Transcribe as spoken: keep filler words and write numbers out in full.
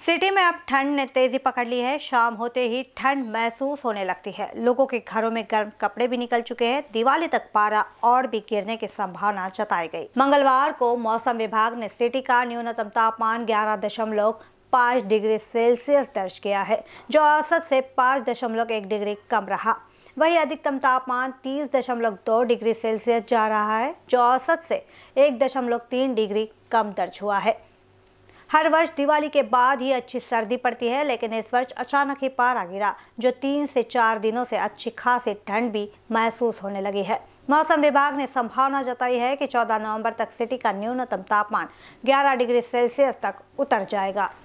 City में अब ठंड ने तेजी पकड़ ली है। शाम होते ही ठंड महसूस होने लगती है। लोगों के घरों में गर्म कपड़े भी निकल चुके हैं। दिवाली तक पारा और भी गिरने की संभावना जताई गई। मंगलवार को मौसम विभाग ने सिटी का न्यूनतम तापमान ग्यारह दशमलव पाँच डिग्री सेल्सियस दर्ज किया है, जो औसत से पाँच दशमलव एक डिग्री कम रहा। वहीं अधिकतम तापमान तीस दशमलव दो डिग्री सेल्सियस जा रहा है, जो औसत से एक दशमलव तीन डिग्री कम दर्ज हुआ है। हर वर्ष दिवाली के बाद ही अच्छी सर्दी पड़ती है, लेकिन इस वर्ष अचानक ही पारा गिरा, जो तीन से चार दिनों से अच्छी खासी ठंड भी महसूस होने लगी है। मौसम विभाग ने संभावना जताई है कि चौदह नवंबर तक सिटी का न्यूनतम तापमान ग्यारह डिग्री सेल्सियस तक उतर जाएगा।